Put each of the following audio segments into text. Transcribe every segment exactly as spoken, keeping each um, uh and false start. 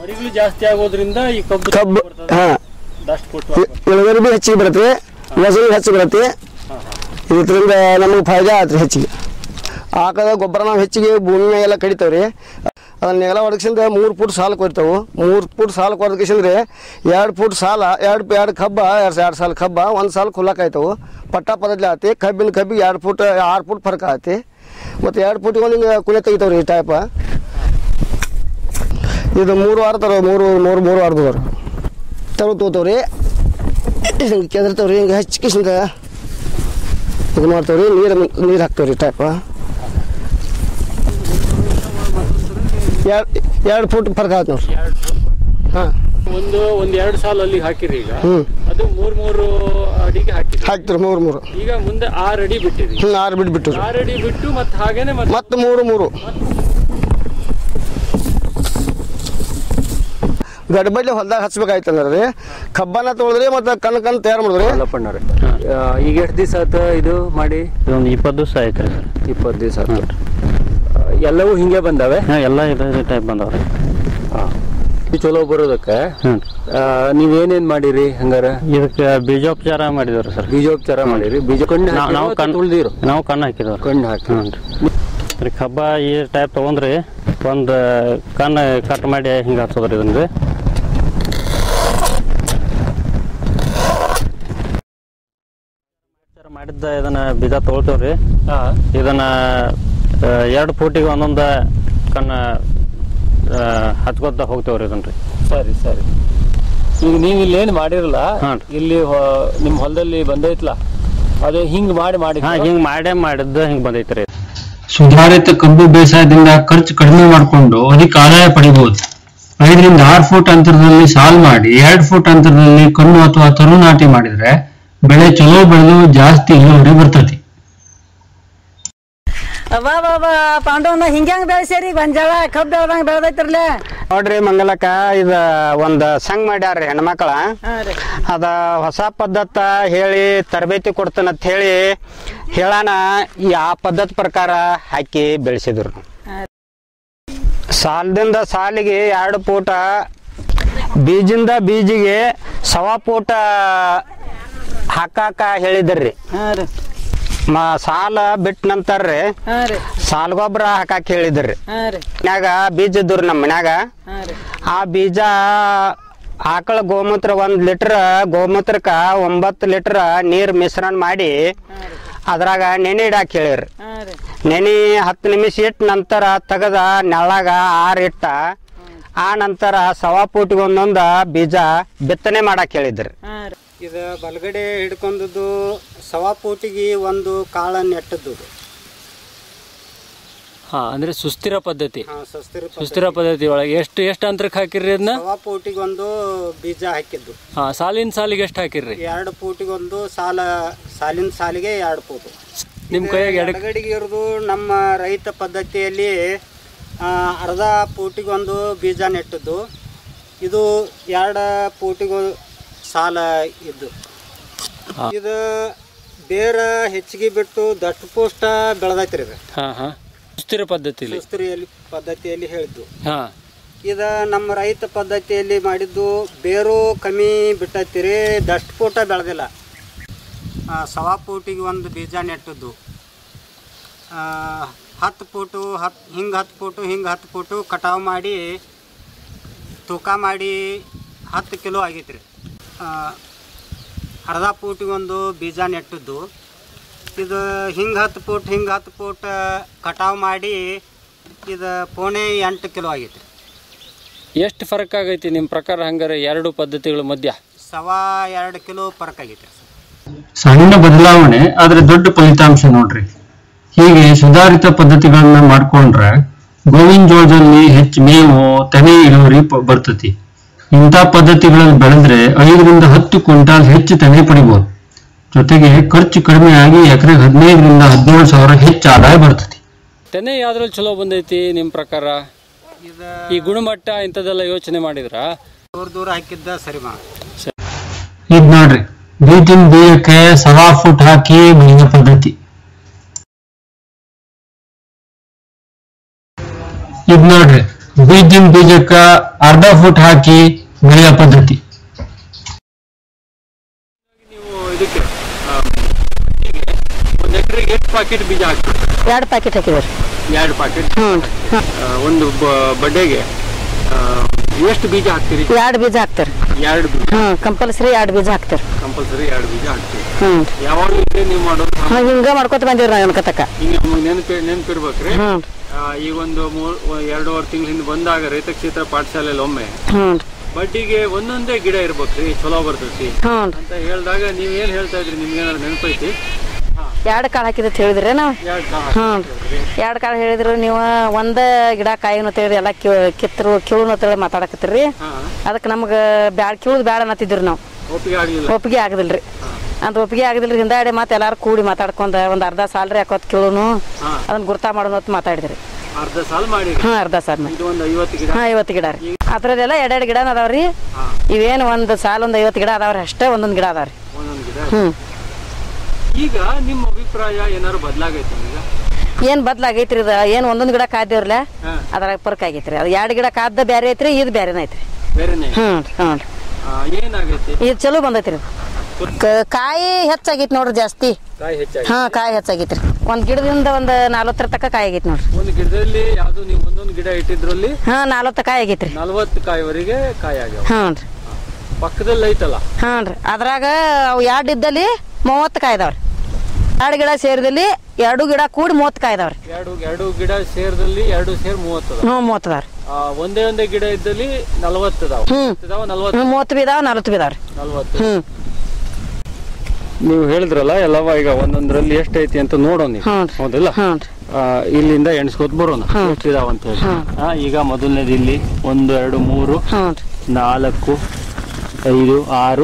ಮರಿಗಳು ಜಾಸ್ತಿ ಆಗೋದ್ರಿಂದ ಈ ಕಬ್ಬು ಕಬ್ಬು ಹಾ ದಷ್ಟು ಕೊಟ್ಟು ಇಳುವರಿ ಬಿ ಹೆಚ್ಚಿಗೆ ಬರುತ್ತೆ ವಸೂಲಿ ಹೆಚ್ಚು ಬರುತ್ತೆ ಇದರಿಂದ ನಮಗೆ ಫಾಯ್ದಾ ಆಯ್ತು ಹೆಚ್ಚಿಗೆ ಆಕಳ ಗೊಬ್ಬರ ನಾವು ಹೆಚ್ಚಿಗೆ ಭೂಮಿ ಎಲ್ಲ ಕಡಿತಾವೆ ರೀ ಅದನ್ನೆಲ್ಲ ಒದಗಿಸಿಂದ ಮೂರು ಫುಟ್ ಸಾಲು ಕೊಡ್ತಾವೆ ಮೂರು ಫುಟ್ ಸಾಲು ಒದಗಿಸಿಂದ್ರೆ ಎರಡು ಫುಟ್ ಸಾಲ ಎರಡು ಎರಡು ಕಬ್ಬ ಎರಡು ಎರಡು ಸಾಲ ಕಬ್ಬ ಒಂದು ಸಾಲು ಕುಲ್ಲಕ್ಕಾಯ್ತವೆ ಪಟ್ಟ ಪದಲಿ ಆತಿ ಕಬ್ಬಿನ ಕಬ್ಬಿಗೆ ಎರಡು ಫುಟ್ ಆರು ಫುಟ್ ಫರ್ಕ್ ಆತಿ ಮತ್ತು ಎರಡು ಫುಟಿಗೆ ಒಂದು ಹಿಂಗೆ ಕುಲೆ ತೆಗಿತಾವೆ ರೀ ಈ ಟೈಪ ಇದು ಮೂರು ವಾರ ತರ ಮೂರು ಮೂರು ಮೂರು ವಾರದವ್ರು ತರು ತಗೋತಾವ್ರಿ ಹಿಂಗೆ ಕೆದರ್ತಾವ್ರಿ ಹಿಂಗೆ ಹಚ್ಕಿಸಿಂದ ಇದು ಮಾಡ್ತಾವ್ರಿ ನೀರು ನೀರು ಹಾಕ್ತಾವ್ರಿ ಟೈಪ ಎರಡು ಎರಡು ಫುಟ್ ಫರ್ಕ್ ಆಯ್ತು ನೋಡ್ರಿ ಹಾಂ ಒಂದು ಒಂದು ಎರಡು ಸಾಲ ಅಲ್ಲಿ ಹಾಕಿರಿ ಈಗ ಅದು ಮೂರು ಮೂರು ಅಡಿಗೆ ಹಾಕಿರಿ ಹಾಕ್ತಿರಿ ಮೂರು ಮೂರು ಈಗ ಮುಂದೆ ಆರು ಅಡಿ ಬಿಟ್ಟಿರಿ ಹ್ಞೂ ಆರು ಬಿಟ್ಟು ಬಿಟ್ಟು ಆರು ಅಡಿ ಬಿಟ್ಟು ಮತ್ತೆ ಹಾಗೇನೆ ಮತ್ತೆ ಮೂರು ಮೂರು ಗಡ್ಬಡ್ಲಿ ಹೊಲ್ದಾಗ ಹಚ್ಬೇಕಾಯ್ತಂದ್ರೆ ರೀ ಕಬ್ಬನ ತೊಳೆದ್ರಿ ಮತ್ತೆ ಕಣ್ ಕಣ್ ತಯಾರು ಮಾಡಿದ್ರಿ ಈಗ ಎಷ್ಟು ದಿವಸ ಆಯ್ತು ಇದು ಮಾಡಿ ಒಂದು ಇಪ್ಪತ್ತು ದಿವಸ ಆಯ್ತು ರೀ ಸರ್ ಇಪ್ಪತ್ತು ದಿವಸ ಆಯ್ತು ಎಲ್ಲವೂ ಹಿಂಗೆ ಬಂದಾವೆ ಹಾಂ ಎಲ್ಲ ಇದೇ ಟೈಪ್ ಬಂದಾವೆ ಹಾಂ ಚಲೋ ಬರೋದಕ್ಕೆ ನೀವೇನೇನು ಮಾಡಿರಿ ಹಂಗಾರ ಇದಕ್ಕೆ ಬೀಜೋಪಚಾರ ಮಾಡಿದವ್ರಿ ಸರ್ ಬೀಜೋಪಚಾರ ಮಾಡಿರಿ ಬೀಜ ಕಣ್ಣು ನಾವು ಕಣ್ಣು ಉಳ್ದಿರು ನಾವು ಕಣ್ಣು ಹಾಕಿದವ್ರಿ ಕಣ್ಣು ಹಾಕಿ ರೀ ಕಬ್ಬ ಈ ಟೈಪ್ ತೊಗೊಂಡ್ರಿ ಒಂದು ಕಣ್ಣು ಕಟ್ ಮಾಡಿ ಹಿಂಗೆ ಹಚ್ಚೋದ್ರಿ ಇದನ್ನ ರೀ ಮಾಡಿದ್ದ ಇದನ್ನ ಬೀಜ ತೊಗೊಳ್ತೇವ್ರಿ ಇದನ್ನ ಎರಡು ಫೂಟಿಗೆ ಒಂದೊಂದು ಕಣ್ಣು ಹಚ್ಕೋತ ಹೋಗ್ತೇವ್ರಿ ಇದನ್ರಿ ಸರಿ ಸರಿ ಈಗ ನೀವು ಇಲ್ಲಿ ಏನು ಮಾಡಿರಲ್ಲ ಇಲ್ಲಿ ನಿಮ್ಮ ಹೊಲದಲ್ಲಿ ಬಂದೈತ್ಲ ಅದೇ ಹಿಂಗ್ ಮಾಡಿ ಮಾಡಿ ಹಾ ಹಿಂಗ್ ಮಾಡೇ ಮಾಡಿದ್ದ ಹಿಂಗ್ ಬಂದೈತ್ರಿ ಸುಧಾರಿತ ಕಬ್ಬು ಬೇಸಾಯದಿಂದ ಖರ್ಚು ಕಡಿಮೆ ಮಾಡಿಕೊಂಡು ಅಧಿಕ ಆದಾಯ ಪಡಿಬಹುದು. ಐದರಿಂದ ಆರು ಫುಟ್ ಅಂತರದಲ್ಲಿ ಸಾಲ್ ಮಾಡಿ ಎರಡು ಫುಟ್ ಅಂತರದಲ್ಲಿ ಕಣ್ಣು ಅಥವಾ ತರು ನಾಟಿ ಮಾಡಿದ್ರೆ ಬೆಳೆ ಚಲೋ ಬೆಳೆದು ಜಾಸ್ತಿ ಇಳುವರಿ ಬರ್ತತಿ. ಪಾಂಡವನ ಹಿಂಗ್ಯಾಂಗ ಬೆಳೆಸೇರಿ ಗೊಂಜಾಳ ಕಬ್ಬು ಬೆಳ್ದಂಗ ಬೆಳೆದೈತ್ರಲ್ಲ ನೋಡ್ರಿ ಮಂಗಲಕ್ಕ ಇದ ಒಂದ್ ಸಂಘ ಮಾಡ್ಯಾರ್ರಿ ಹೆಣ್ಮಕ್ಳ ಅದ ಹೊಸ ಪದ್ಧತ ಹೇಳಿ ತರಬೇತಿ ಕೊಡ್ತಾನಂತ ಹೇಳಿ ಹೇಳಾನ ಆ ಪದ್ಧತಿ ಪ್ರಕಾರ ಹಾಕಿ ಬೆಳೆಸಿದ್ರು. ಸಾಲದಿಂದ ಸಾಲಿಗೆ ಎರಡು ಫೂಟ ಬೀಜಿಂದ ಬೀಜಿಗೆ ಸವಾ ಫೂಟ ಹಾಕಾಕ ಹೇಳಿದ್ರಿ. ಸಾಲ ಬಿಟ್ಟ ನಂತರ ಸಾಲ ಗೊಬ್ಬರ ಹಾಕಾಕ ಹೇಳಿದ್ರಿ. ಮನ್ಯಾಗ ಬೀಜ ಇದ್ರಿ ನಮ್ಮ ಮನ್ಯಾಗ. ಆ ಬೀಜ ಆಕಳ ಗೋಮೂತ್ರ ಒಂದ್ ಲೀಟರ್ ಗೋಮೂತ್ರಕ್ಕ ಒಂಬತ್ತು ಲೀಟರ್ ನೀರ್ ಮಿಶ್ರಣ ಮಾಡಿ ಅದ್ರಾಗ ನೆನೆ ಇಡಾಕ್ ಹೇಳಿರಿ. ನೆನೆ ಹತ್ತು ನಿಮಿಷ ಇಟ್ಟ ನಂತರ ತೆಗದ ನೆಳ್ಳಾಗ ಆರ್ ಇಟ್ಟ ಆ ನಂತರ ಸವಾ ಫೂಟಿಗೆ ಒಂದೊಂದ ಬೀಜ ಬಿತ್ತನೆ ಮಾಡಾಕ್ ಹೇಳಿದ್ರಿ. ಇದು ಬಲಗಡೆ ಹಿಡ್ಕೊಂಡದ್ದು ಸವಾ ಫೂಟಿಗೆ ಒಂದು ಕಾಳ ನೆಟ್ಟದ್ದು. ಹಾ ಅಂದ್ರೆ ಸುಸ್ಥಿರ ಪದ್ಧತಿ. ಸುಸ್ಥಿರ ಪದ್ಧತಿ ಒಳಗೆ ಎಷ್ಟು ಎಷ್ಟು ಅಂತರಕ್ಕೆ ಹಾಕಿರ್ರಿ ಅದನ್ನ? ಸವಾ ಫೂಟಿಗೆ ಒಂದು ಬೀಜ ಹಾಕಿದ್ದು. ಹಾ ಸಾಲಿನ ಸಾಲಿಗೆ ಎಷ್ಟು ಹಾಕಿರ್ರಿ? ಎರಡು ಫೂಟಿಗೆ ಒಂದು ಸಾಲ ಸಾಲಿನ ಸಾಲಿಗೆ ಎರಡು ಫೂಟ್. ನಿಮ್ ಕೈಯಾಗ ಎಡಗಡೆಗೆ ಇರೋದು ನಮ್ಮ ರೈತ ಪದ್ಧತಿಯಲ್ಲಿ ಅರ್ಧ ಫೂಟಿಗೆ ಒಂದು ಬೀಜ ನೆಟ್ಟದ್ದು. ಇದು ಎರಡು ಫೂಟಿಗೆ ಸಾಲ ಇದ್ದು. ಇದು ಬೇರ ಹೆಚ್ಚಿಗೆ ಬಿಟ್ಟು ದಟ್ಟು ಪೋಷ್ಟ ಬೆಳೆದೈತ್ರಿ. ಇದು ಹಾ ಹಾ ಸುಸ್ಥಿರ ಪದ್ಧತಿಯಲ್ಲಿ ಸುಸ್ಥಿರಿಯಲ್ಲಿ ಪದ್ಧತಿಯಲ್ಲಿ ಹೇಳಿದ್ದು. ಹಾ ಇದು ನಮ್ಮ ರೈತ ಪದ್ಧತಿಯಲ್ಲಿ ಮಾಡಿದ್ದು ಬೇರು ಕಮ್ಮಿ ಬಿಟ್ಟೈತಿರಿ, ದಷ್ಟು ಪೋಟ ಬೆಳೆದಿಲ್ಲ. ಸವಾ ಫೂಟಿಗೆ ಒಂದು ಬೀಜ ನೆಟ್ಟದ್ದು. ಹತ್ತು ಫೂಟು ಹತ್ತು ಹಿಂಗೆ ಹತ್ತು ಫೂಟು ಹಿಂಗೆ ಹತ್ತು ಫೂಟು ಕಟಾವು ಮಾಡಿ ತೂಕ ಮಾಡಿ ಹತ್ತು ಕಿಲೋ ಆಗೈತ್ರಿ. ಅರ್ಧ ಫೂಟಿಗೆ ಒಂದು ಬೀಜ ನೆಟ್ಟದ್ದು. ಇದು ಹಿಂಗೆ ಹತ್ತು ಫೂಟ್ ಹಿಂಗೆ ಹತ್ತು ಫೂಟ್ ಕಟಾವು ಮಾಡಿ ಇದು ಪೋಣೆ ಎಂಟು ಕಿಲೋ ಆಗೈತ್ರಿ. ಎಷ್ಟು ಫರಕ್ ಆಗೈತಿ ನಿಮ್ಮ ಪ್ರಕಾರ? ಹಂಗಾರೆ ಎರಡು ಪದ್ಧತಿಗಳ ಮಧ್ಯ ಸವಾ ಎರಡು ಕಿಲೋ ಫರಕ್ ಆಗೈತ್ರಿ. ಸಣ್ಣ ಬದಲಾವಣೆ ಆದ್ರೆ ದೊಡ್ಡ ಫಲಿತಾಂಶ ನೋಡ್ರಿ. ಹೀಗೆ ಸುಧಾರಿತ ಪದ್ಧತಿಗಳನ್ನ ಮಾಡ್ಕೊಂಡ್ರೆ ಗೋವಿನ ಜೋಳದಲ್ಲಿ ಹೆಚ್ಚು ಮೇವು ತೆನೆ ಇಳುವರಿ ಬರ್ತತಿ. ಇಂಥ ಪದ್ಧತಿಗಳಲ್ಲಿ ಬೆಳೆದ್ರೆ ಐದರಿಂದ ಹತ್ತು ಕ್ವಿಂಟಾಲ್ ಹೆಚ್ಚು ತೆನೆ ಪಡಿಬಹುದು. ಜೊತೆಗೆ ಖರ್ಚು ಕಡಿಮೆ ಆಗಿ ಎಕರೆಗೆ ಹದಿನೈದರಿಂದ ಹದಿನೇಳು ಸಾವಿರ ಹೆಚ್ಚು ಆದಾಯ ಬರ್ತತಿ. ತೆನೆ ಯಾವ್ದ್ರಲ್ಲಿ ಚಲೋ ಬಂದೈತಿ ನಿಮ್ಮ ಪ್ರಕಾರ? ಈ ಗುಣಮಟ್ಟ ಇಂಥದ್ದೆಲ್ಲ ಯೋಚನೆ ಮಾಡಿದ್ರ ದೂರ ದೂರ ಹಾಕಿದ್ದ ಸರಿ ಮಾ ಇದ್ ನೋಡ್ರಿ, ಬೀಜಿನ ಬೀಜಕ್ಕೆ ಸವಾ ಫುಟ್ ಹಾಕಿ ಬೆಳೆಯೋ ಪದ್ಧತಿ. ಇದ್ ನೋಡ್ರಿ, ಬೀಜದ ಬೀಜಕ್ಕ ಅರ್ಧ ಫುಟ್ ಹಾಕಿ ಬೆಳೆಯೋ ಪದ್ಧತಿ. ನೀವು ಇದಕ್ಕೆ ಒಂದು ಎಕರೆಗೆ ಎಷ್ಟು ಪ್ಯಾಕೆಟ್ ಬೀಜ ಹಾಕ್ತೀರಿ? ಎರಡು ಪ್ಯಾಕೆಟ್ ಹಾಕಿದ್ರಿ. ಎರಡು ಪ್ಯಾಕೆಟ್. ಹ್ಞೂ ಒಂದು ಬಡ್ಡೆಗೆ ಎಷ್ಟು ಬೀಜ ಹಾಕ್ತೀರಿ? ಎರಡು ಬೀಜ ಹಾಕ್ತಾರೆ. ಎರಡು ಬೀಜ. ಹ್ಞೂ ಕಂಪಲ್ಸರಿ ಎರಡು ಬೀಜ ಹಾಕ್ತಾರೆ. ಕಂಪಲ್ಸರಿ ಎರಡು ಬೀಜ ಹಾಕ್ತೀರಿ. ಹ್ಞೂ ಯಾವಾಗ ನೀವು ಮಾಡೋದು? ನಾವು ಹಿಂಗೆ ಮಾಡ್ಕೊತ ಬಂದಿವ್ರಿ ನಾವು ಅನ್ಕತಕ್ಕ. ಹಿಂಗೆ ನೆನಪಿ ನೆನಪಿರ್ಬೇಕ್ರಿ. ಹ್ಞೂ ಈಗ ಒಂದು ಮೂರ್ ಎರಡೂವರೆ ತಿಂಗಳಿಂದ ಬಂದಾಗ ರೈತ ಕ್ಷೇತ್ರ ಪಾಠಶಾಲೆಯಲ್ಲಿ ಒಮ್ಮೆ ಹ್ಞೂ ಬಡ್ಡಿಗೆ ಒಂದೊಂದೇ ಗಿಡ ಇರ್ಬೇಕ್ರಿ, ಚಲೋ ಬರ್ತೈತಿ ಹ್ಞೂ ಅಂತ ಹೇಳಿದಾಗ ನೀವ್ ಏನ್ ಹೇಳ್ತಾ ಇದ್ರಿ? ನಿಮ್ಗೆ ಏನಾದ್ರು ನೆನಪೈತಿ? ಎರಡು ಕಾಳು ಹಾಕಿದ ಹೇಳಿದ್ರಿ ನಾವು. ಎರಡು ಹ್ಞೂ ಎರಡು ಕಾಳು ಹೇಳಿದ್ರು ನೀವು. ಒಂದ ಗಿಡ ಕಾಯಿನ ತಿಳಿದ್ರಿ ಎಲ್ಲ ಕಿತ್ತರು ಕಿಳು ಅಂತೇಳಿ ಮಾತಾಡಕತ್ತೀರಿ. ಅದಕ್ಕೆ ನಮ್ಗೆ ಬ್ಯಾಡ ಕಿಳುದು ಬ್ಯಾಡ ಅನ್ನತ್ತಿದ್ರಿ ನಾವು. ಒಪ್ಪಿಗೆ ಆಗ್ಲಿಲ್ಲ. ಒಪ್ಪಿಗೆ ಆಗದಿಲ್ರಿ ಅಂತ ಒಪ್ಪಿಗೆ ಆಗದಿಲ್ರಿ. ಹಿಂದಾಡಿ ಮತ್ತೆ ಎಲ್ಲಾರು ಕೂಡಿ ಮಾತಾಡ್ಕೊಂಡ ಒಂದ್ ಅರ್ಧ ಸಾಲ್ರಿ ಹಾಕೋತ್ ಕಿಳುನು ಅದನ್ನ ಗುರ್ತಾ ಮಾಡೋಣ ಅಂತ ಮಾತಾಡಿದ್ರಿ. ಅರ್ಧ ಸಾಲ್ ಮಾಡಿ. ಹಾ ಅರ್ಧ ಸಾಲ್ ಮಾಡಿ. ಒಂದು ಐವತ್ತು ಗಿಡ. ಹಾ ಐವತ್ತು ಗಿಡ ರೀ. ಅದ್ರದೆಲ್ಲ ಎರಡೆರಡು ಗಿಡ ಅದಾವ್ರಿ. ಇವೇನು ಒಂದ್ ಸಾಲ್ ಒಂದ್ ಐವತ್ತು ಗಿಡ ಅದಾವ್ರಿ, ಅಷ್ಟೇ ಒಂದೊಂದ್ ಗಿಡ ಅದಾವ್ರಿ. ಒಂದೊಂದು ಗಿಡ. ಹ್ಮ್ ಈಗ ನಿಮ್ಮ ಅಭಿಪ್ರಾಯ ಏನಾದ್ರು ಬದಲಾಗೈತೆ? ಈಗ ಏನ್ ಬದ್ಲಾಗೈತ್ರಿ? ಇದ ಏನ್ ಒಂದೊಂದ್ ಗಿಡ ಕಾದ್ದೇವ್ರಲ್ಲ ಅದ್ರಾಗ ಫರ್ಕ್ ಆಗೈತ್ರಿ. ಅದು ಎರಡು ಗಿಡ ಕಾದ ಬ್ಯಾರೆ ಐತ್ರಿ, ಇದು ಬ್ಯಾರೆನ ಐತ್ರಿ. ಬೇರೆನೆ. ಹ್ಮ್ ಹ್ಮ್ ಏನಾಗೈತಿ? ಇದು ಚಲೋ ಬಂದೈತ್ರಿ. ಕಾಯಿ ಹೆಚ್ಚಾಗೈತಿ ನೋಡ್ರಿ ಜಾಸ್ತಿ. ಕಾಯಿ ಹೆಚ್ಚಾಗಿ. ಹಾ ಕಾಯಿ ಹೆಚ್ಚಾಗೈತ್ರಿ. ಒಂದ್ ಗಿಡದಿಂದ ಒಂದ್ ನಲ್ವತ್ತರ ತಕ್ಕ ಕಾಯಿ ಆಗೈತಿ ನೋಡ್ರಿ. ಒಂದು ಗಿಡದಲ್ಲಿ ಯಾವ್ದು ನೀವು ಒಂದೊಂದು ಗಿಡ ಇಟ್ಟಿದ್ರಲ್ಲಿ ಹಾ ನಲ್ವತ್ತು ಕಾಯಿ ಆಗೈತ್ರಿ. ನಲ್ವತ್ತು ಕಾಯಿವರೆಗೆ ಕಾಯಿ ಆಗ್ಯಾವ. ಹ್ಞೂನ್ರಿ. ಪಕ್ಕದಲ್ಲಿ ಐತಲ್ಲ? ಹಾನ್ರಿ ಅದ್ರಾಗ ಅವು ಎರಡು ಇದ್ದಲ್ಲಿ ಮೂವತ್ತು ಕಾಯಿ ಇದಾವ್ರಿ. ಎರಡು ಗಿಡ ಸೇರಿದಲ್ಲಿ ಎರಡು ಗಿಡ ಕೂಡಿ ಮೂವತ್ತು ಕಾಯಿ ಇದಾವ್ರಿ. ಎರಡು ಎರಡು ಗಿಡ ಸೇರ್ದಲ್ಲಿ ಎರಡು ಸೇರ್ ಮೂವತ್ತು. ಹ್ಞೂ ಮೂವತ್ತು ಅದಾವ್ರಿ. ಒಂದೇ ಒಂದೇ ಗಿಡ ಇದ್ದಲ್ಲಿ ನಲ್ವತ್ತು ಇದಾವ. ಹ್ಮ್ ನಲ್ವತ್ತು ಮೂವತ್ತು ಬಿ ಇದಾವ, ನಲ್ವತ್ತು ಬಿ ಇದಾವ್ರಿ. ನಲ್ವತ್ತು. ಹ್ಮ್ ನೀವು ಹೇಳಿದ್ರಲ್ಲ ಎಲ್ಲವ ಈಗ ಒಂದೊಂದ್ರಲ್ಲಿ ಎಷ್ಟೈತಿ ಅಂತ ನೋಡೋಣ ನೀವು. ಹೌದಿಲ್ಲ? ಇಲ್ಲಿಂದ ಎಣಿಸ್ಕೊತ್ ಬರೋಣ ಎಷ್ಟಿದಾವ ಅಂತ ಹೇಳಿ. ಈಗ ಮೊದಲನೇದು ಇಲ್ಲಿ ಒಂದು ಎರಡು ಮೂರು ನಾಲ್ಕು ಐದು ಆರು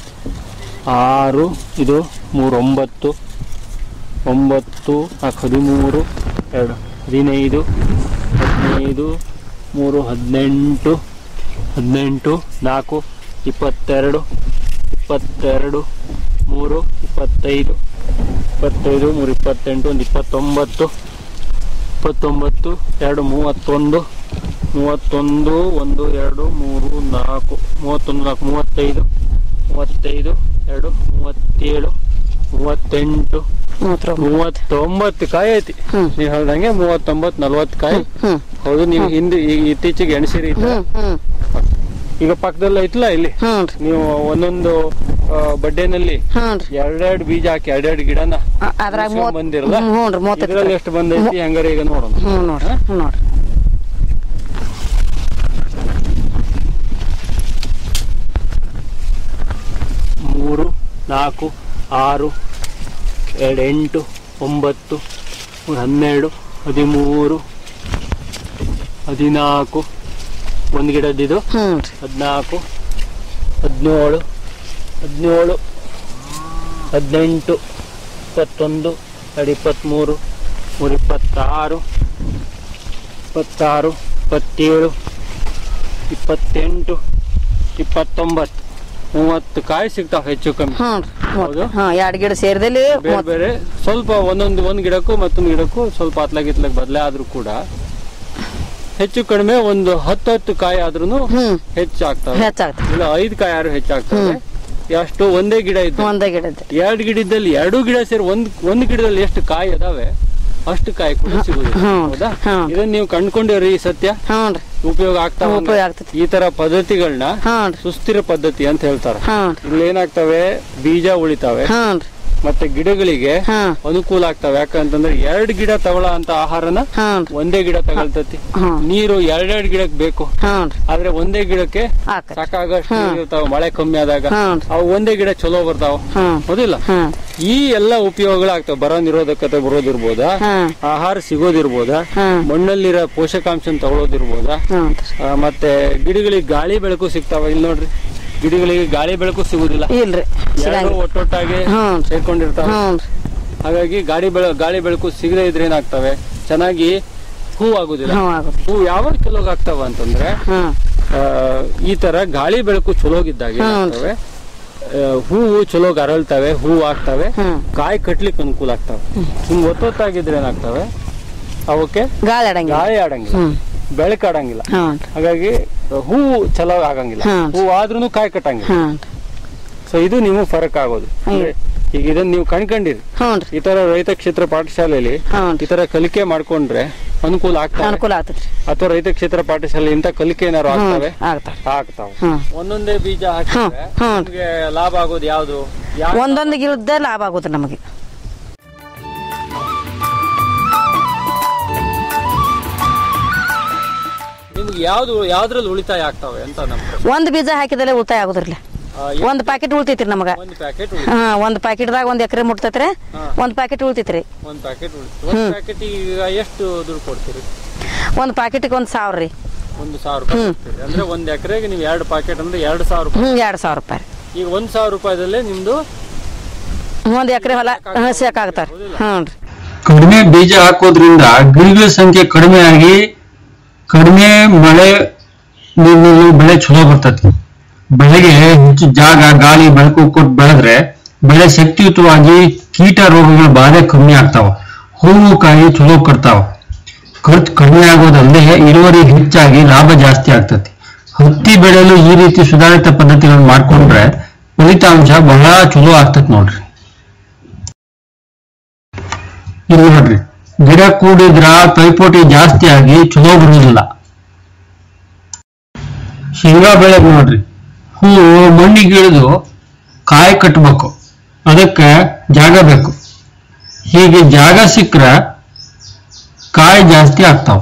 ಆರು ಇದು ಮೂರು ಒಂಬತ್ತು ಒಂಬತ್ತು ನಾಲ್ಕು ಹದಿಮೂರು ಎರಡು ಹದಿನೈದು ಹದಿನೈದು ಮೂರು ಹದಿನೆಂಟು ಹದಿನೆಂಟು ನಾಲ್ಕು ಇಪ್ಪತ್ತೆರಡು ಇಪ್ಪತ್ತೆರಡು ಮೂರು ಇಪ್ಪತ್ತೈದು ಇಪ್ಪತ್ತೈದು ಮೂರು ಇಪ್ಪತ್ತೆಂಟು ಒಂದು ಇಪ್ಪತ್ತೊಂಬತ್ತು ಇಪ್ಪತ್ತೊಂಬತ್ತು ಎರಡು ಮೂವತ್ತೊಂದು ಮೂವತ್ತೊಂದು ಒಂದು ಎರಡು ಮೂರು ನಾಲ್ಕು ಮೂವತ್ತೊಂದು ನಾಲ್ಕು ಮೂವತ್ತೈದು ಮೂವತ್ತೈದು ಎರಡು ಮೂವತ್ತೇಳು ಮೂವತ್ತೆಂಟು ಮೂವತ್ತೊಂಬತ್ತು ಕಾಯಿ ಐತಿ. ನೀವು ಹೇಳ್ದಂಗೆ ಮೂವತ್ತೊಂಬತ್ತು ನಲ್ವತ್ತು ಕಾಯಿ. ಹೌದು. ನೀವು ಹಿಂದೆ ಈಗ ಇತ್ತೀಚೆಗೆ ಎಣಸಿರಿ. ಈಗ ಪಕ್ಕದಲ್ಲಿ ಐತಲ್ಲ ಇಲ್ಲಿ ನೀವು ಒಂದೊಂದು ಬಡ್ಡೆನಲ್ಲಿ ಎರಡೆರಡು ಬೀಜ ಹಾಕಿ ಎರಡೆರಡು ಗಿಡನ ಬಂದಿರಲ್ಲ, ಇದ್ರಲ್ಲಿ ಎಷ್ಟು ಬಂದೈತಿ ಹಂಗಾರೆ ಈಗ ನೋಡೋಣ. ಮೂರು ನಾಲ್ಕು ಆರು ಎರಡು ಎಂಟು ಒಂಬತ್ತು ಹನ್ನೆರಡು ಹದಿಮೂರು ಹದಿನಾಲ್ಕು ಒಂದು ಗಿಡದ್ದು ಹದಿನಾಲ್ಕು ಹದಿನೇಳು ಹದಿನೇಳು ಹದಿನೆಂಟು ಇಪ್ಪತ್ತೊಂದು ಎರಡು ಇಪ್ಪತ್ತ್ಮೂರು ಮೂರು ಇಪ್ಪತ್ತಾರು ಇಪ್ಪತ್ತಾರು ಇಪ್ಪತ್ತೇಳು ಇಪ್ಪತ್ತೆಂಟು ಇಪ್ಪತ್ತೊಂಬತ್ತು ಮೂವತ್ತು ಕಾಯಿ ಸಿಗ್ತಾವ ಹೆಚ್ಚು ಕಮ್ಮಿ. ಹೌದು. ಎರಡು ಗಿಡ ಸೇರಿದಲ್ಲಿ ಬೇರೆ ಬೇರೆ ಸ್ವಲ್ಪ ಒಂದೊಂದು ಒಂದ್ ಗಿಡಕ್ಕೂ ಮತ್ತೊಂದು ಗಿಡಕ್ಕೂ ಸ್ವಲ್ಪ ಹತ್ಲಾಗ ಇತ್ಲಾಗ ಬದಲೇ ಆದ್ರೂ ಕೂಡ ಹೆಚ್ಚು ಕಡಿಮೆ ಒಂದು ಹತ್ತು ಹತ್ತು ಕಾಯಿ ಆದ್ರೂ ಹೆಚ್ಚಾಗ್ತವೆ. ಇಲ್ಲ ಐದು ಕಾಯಿ ಆದ್ರೂ ಹೆಚ್ಚಾಗ್ತವೆ. ಎಷ್ಟು ಒಂದೇ ಗಿಡ ಇದ್ದ ಒಂದೇ ಗಿಡ ಎರಡು ಗಿಡ ಇದ್ದಲ್ಲಿ ಎರಡು ಗಿಡ ಸೇರಿ ಒಂದ್ ಒಂದ್ ಗಿಡದಲ್ಲಿ ಎಷ್ಟು ಕಾಯಿ ಅದಾವೆ ಅಷ್ಟು ಕಾಯಿ ಕೂಡ ಸಿಗುದಿಲ್ಲ. ಹೌದಾ? ಇದನ್ನ ನೀವು ಕಂಡ್ಕೊಂಡಿವ್ರಿ ಈ ಸತ್ಯ ಉಪಯೋಗ ಆಗ್ತಾವ. ಈ ತರ ಪದ್ಧತಿಗಳನ್ನ ಸುಸ್ಥಿರ ಪದ್ಧತಿ ಅಂತ ಹೇಳ್ತಾರೆ. ಇಲ್ಲಿ ಏನಾಗ್ತವೆ, ಬೀಜ ಉಳಿತಾವೆ ಮತ್ತೆ ಗಿಡಗಳಿಗೆ ಅನುಕೂಲ ಆಗ್ತಾವೆ. ಯಾಕಂತಂದ್ರೆ ಎರಡು ಗಿಡ ತಗೊಳ್ಳೋ ಅಂತ ಆಹಾರನ ಒಂದೇ ಗಿಡ ತಗೊಳ್ತತಿ. ನೀರು ಎರಡೆರಡು ಗಿಡಕ್ಕೆ ಬೇಕು, ಆದ್ರೆ ಒಂದೇ ಗಿಡಕ್ಕೆ ಸಾಕಾಗಷ್ಟು ಇರ್ತಾವ. ಮಳೆ ಕಮ್ಮಿ ಆದಾಗ ಅವು ಒಂದೇ ಗಿಡ ಚಲೋ ಬರ್ತಾವ. ಹೌದಿಲ್ಲ? ಈ ಎಲ್ಲಾ ಉಪಯೋಗಗಳಾಗ್ತಾವ. ಬರ ನಿರೋಧಕತೆ ಬರೋದಿರ್ಬೋದಾ, ಆಹಾರ ಸಿಗೋದಿರ್ಬೋದಾ, ಮಣ್ಣಲ್ಲಿರೋ ಪೋಷಕಾಂಶ ತಗೊಳ್ಳೋದಿರ್ಬೋದಾ, ಮತ್ತೆ ಗಿಡಗಳಿಗೆ ಗಾಳಿ ಬೆಳಕು ಸಿಗ್ತಾವ. ಇಲ್ಲಿ ನೋಡ್ರಿ, ಗಿಡಗಳಿಗೆ ಗಾಳಿ ಬೆಳಕು ಸಿಗುದಿಲ್ಲ, ಒಟ್ಟೊಟ್ಟಾಗಿ ಸೇರ್ಕೊಂಡಿರ್ತಾವ. ಹಾಗಾಗಿ ಗಾಳಿ ಬೆಳ ಗಾಳಿ ಬೆಳಕು ಸಿಗದೇ ಇದ್ರೆ ಏನಾಗ್ತವೆ, ಚೆನ್ನಾಗಿ ಹೂ ಆಗುದಿಲ್ಲ. ಹೂ ಯಾವಾಗ ಚಲೋಗ್ ಆಗ್ತಾವ ಅಂತಂದ್ರೆ ಈ ತರ ಗಾಳಿ ಬೆಳಕು ಚಲೋಗಿದ್ದಾಗ ಏನಾಗ್ತವೆ, ಹೂವು ಚಲೋಗ್ ಅರಳ್ತವೆ, ಹೂ ಆಗ್ತವೆ, ಕಾಯಿ ಕಟ್ಲಿಕ್ಕೆ ಅನುಕೂಲ ಆಗ್ತವೆ. ಹಿಂಗ್ ಒತ್ತೊತ್ತಾಗಿದ್ರೆ ಏನಾಗ್ತವೆ, ಅವಕ್ಕೆ ಗಾಳಿ ಆಡಂಗಿಲ್ಲ. ಗಾಳಿ ಆಡಂಗಿಲ್ಲ. ಬೆಳಕಾಡಂಗಿಲ್ಲ. ಹಾಗಾಗಿ ಹೂವು ಚಲೋ ಆಗಂಗಿಲ್ಲ, ಹೂವು ಆದ್ರೂ ಕಾಯಿ ಕಟ್ಟಂಗಿಲ್ಲ. ಸೊ ಇದು ನೀವು ಫರಕ್ ಆಗೋದು. ಈಗ ಇದನ್ನ ನೀವು ಕಣ್ಕೊಂಡಿರಿ, ಈ ತರ ರೈತ ಕ್ಷೇತ್ರ ಪಾಠಶಾಲೆಯಲ್ಲಿ ಈ ತರ ಕಲಿಕೆ ಮಾಡ್ಕೊಂಡ್ರೆ ಅನುಕೂಲ ಆಗ್ತದೆ. ಅಥವಾ ರೈತ ಕ್ಷೇತ್ರ ಪಾಠಶಾಲೆ ಇಂತ ಕಲಿಕೆ ಏನಾರು ಆಗ್ತವೆ ಆಗ್ತಾವ. ಒಂದೊಂದೇ ಬೀಜ ಹಾಕಿದ್ರೆ ನಿಮ್ಗೆ ಲಾಭ ಆಗೋದು ಯಾವ್ದು? ಒಂದೊಂದು ಗಿಡದ ಲಾಭ ಆಗೋದು ನಮಗೆ. ನಿಮ್ಗೆ ಯಾವ್ದು ಯಾವ್ದ್ರಲ್ಲಿ ಉಳಿತಾಯ ಆಗ್ತಾವೆ ಅಂತ? ಒಂದ್ ಬೀಜ ಹಾಕಿದಲ್ಲೇ ಉಳಿತಾಯ ಆಗುದ್ರಲ್ಲ. ಒಂದ್ ಪ್ಯಾಕೆಟ್ ಉಳಿತೈತ್ರಿ ನಮಗ. ಹಾ ಒಂದ್ ಪ್ಯಾಕೆಟ್ದಾಗ ಒಂದ್ ಎಕರೆ ಮುಟ್ತೈತ್ರಿ, ಒಂದ್ ಪ್ಯಾಕೆಟ್ ಉಳಿತೈತ್ರಿ. ಒಂದ್ ಪ್ಯಾಕೆಟ್ ಒಂದ್ ಪ್ಯಾಕೆಟ್ ಈಗ ಎಷ್ಟು ದುಡ್ಡು ಕೊಡ್ತೀರಿ? ಒಂದ್ ಪ್ಯಾಕೆಟ್ಗೆ ಒಂದ್ ಸಾವಿರ ರೀ. ಒಂದು ಸಾವಿರ ರೂಪಾಯಿ ಅಂದ್ರೆ ಒಂದ್ ಎಕರೆಗೆ ನೀವು ಎರಡು ಪ್ಯಾಕೆಟ್ ಅಂದ್ರೆ ಎರಡ್ ಸಾವಿರ ರೂಪಾಯಿ. ಹ್ಮ್ ಎರಡ್ ಸಾವಿರ ರೂಪಾಯಿ. ಈಗ ಒಂದ್ ಸಾವಿರ ರೂಪಾಯಿದಲ್ಲೇ ನಿಮ್ದು ಒಂದ್ ಎಕರೆ ಹೊಲ ಸಾಕಾಗ್ತಾರ. ಹ್ಞೂ ಕಡಿಮೆ ಬೀಜ ಹಾಕೋದ್ರಿಂದ ಗಿಡಗಳ ಸಂಖ್ಯೆ ಕಡಿಮೆ ಆಗಿ ಕಡಿಮೆ ಮಳೆ ನೀರಿನಲ್ಲಿ ಬೆಳೆ ಚಲೋ ಬರ್ತೈತಿ. ಬೆಳೆಗೆ ಹೆಚ್ಚು ಜಾಗ ಗಾಳಿ ಬೆಳಕು ಕೊಟ್ಟು ಬೆಳೆದ್ರೆ ಬೆಳೆ ಶಕ್ತಿಯುತವಾಗಿ ಕೀಟ ರೋಗಗಳ ಬಾಧೆ ಕಮ್ಮಿ ಆಗ್ತಾವ, ಹೂವು ಕಾಯಿ ಚಲೋ ಕಟ್ತಾವ, ಖರ್ಚು ಕಡಿಮೆ ಆಗೋದಲ್ಲದೆ ಇಳುವರಿ ಹೆಚ್ಚಾಗಿ ಲಾಭ ಜಾಸ್ತಿ ಆಗ್ತತಿ. ಹತ್ತಿ ಬೆಳೆಯಲು ಈ ರೀತಿ ಸುಧಾರಿತ ಪದ್ಧತಿಗಳನ್ನು ಮಾಡ್ಕೊಂಡ್ರೆ ಫಲಿತಾಂಶ ಬಹಳ ಚಲೋ ಆಗ್ತತಿ ನೋಡ್ರಿ. ಇಲ್ಲಿ ನೋಡ್ರಿ, ಗಿಡ ಕೂಡಿದ್ರ ಪೈಪೋಟಿ ಜಾಸ್ತಿ ಆಗಿ ಚಲೋ ಬರುವುದಿಲ್ಲ. ಶೇಂಗಾ ಬೆಳೆ ನೋಡ್ರಿ, ಹೂವು ಮಣ್ಣಿಗೆ ಇಳಿದು ಕಾಯಿ ಕಟ್ಟಬೇಕು, ಅದಕ್ಕೆ ಜಾಗ ಬೇಕು. ಹೀಗೆ ಜಾಗ ಸಿಕ್ಕರೆ ಕಾಯಿ ಜಾಸ್ತಿ ಆಗ್ತಾವ.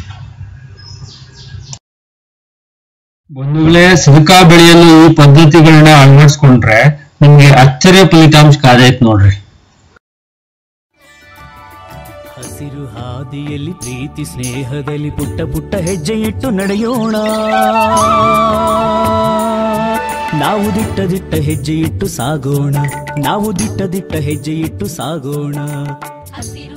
ಬಂಧುಗಳೇ, ಸದಕಾ ಬೆಳೆಯಲು ಈ ಪದ್ಧತಿಗಳನ್ನ ಅಳವಡಿಸ್ಕೊಂಡ್ರೆ ನಿಮ್ಗೆ ಅಚ್ಚರಿಯ ಫಲಿತಾಂಶ ಕಾದೈತ್ ನೋಡ್ರಿ. ಹಸಿರು ಹಾದಿಯಲ್ಲಿ ಪ್ರೀತಿ ಸ್ನೇಹದಲ್ಲಿ ಪುಟ್ಟ ಪುಟ್ಟ ಹೆಜ್ಜೆ ಇಟ್ಟು ನಡೆಯೋಣ. ನಾವು ದಿಟ್ಟ ದಿಟ್ಟ ಹೆಜ್ಜೆ ಇಟ್ಟು ಸಾಗೋಣ, ನಾವು ದಿಟ್ಟ ದಿಟ್ಟ ಹೆಜ್ಜೆ ಇಟ್ಟು ಸಾಗೋಣ.